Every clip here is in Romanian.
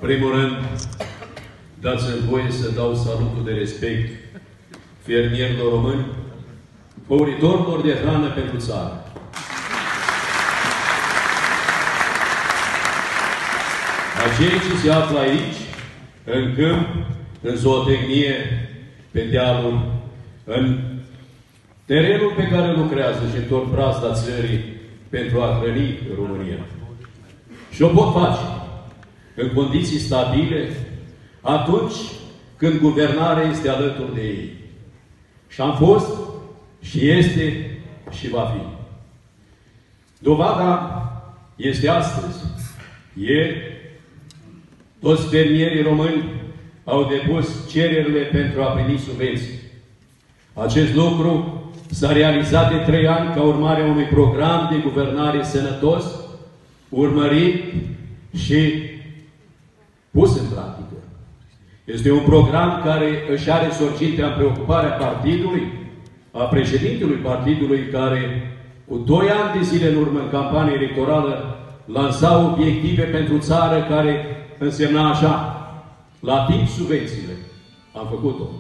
primul rând, dați-mi voie să dau salutul de respect fermierilor români, făuritorilor de hrană pentru țară. A cei ce se află aici, în câmp, în zootehnie, pe dealuri, în terenul pe care lucrează și întorc brazda țării pentru a hrăni România. Și o pot face în condiții stabile atunci când guvernarea este alături de ei. Și am fost, și este, și va fi. Dovada este astăzi. Ieri, toți fermierii români au depus cererile pentru a primi subvenții. Acest lucru s-a realizat de 3 ani ca urmare a unui program de guvernare sănătos, urmărit și pus în practică. Este un program care își are sorgintea în preocuparea partidului, a președintelui partidului, care cu 2 ani de zile în urmă, în campanie electorală, lansa obiective pentru țară care însemna așa: la timp subvențiile. Am făcut-o.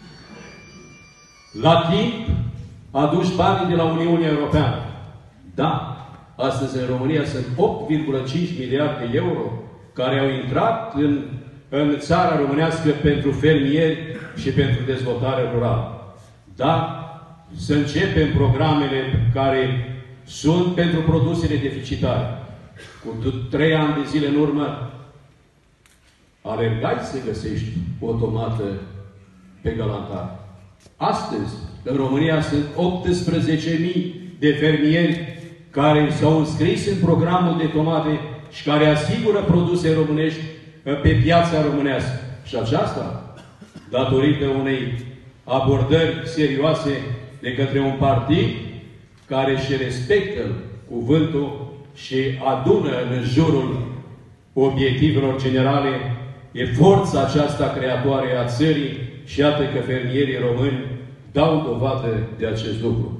La timp aduci banii de la Uniunea Europeană. Da, astăzi în România sunt 8,5 miliarde de euro care au intrat în țara românească pentru fermieri și pentru dezvoltare rurală. Da, să începem programele care sunt pentru produsele deficitare. Cu 3 ani de zile în urmă, alergai să găsești o tomată pe galantar. Astăzi, în România, sunt 18.000 de fermieri care s-au înscris în programul de tomate și care asigură produse românești pe piața românească. Și aceasta, datorită unei abordări serioase de către un partid care își respectă cuvântul și adună în jurul obiectivelor generale, e forța aceasta creatoare a țării și iată că fermierii români dau dovadă de acest lucru.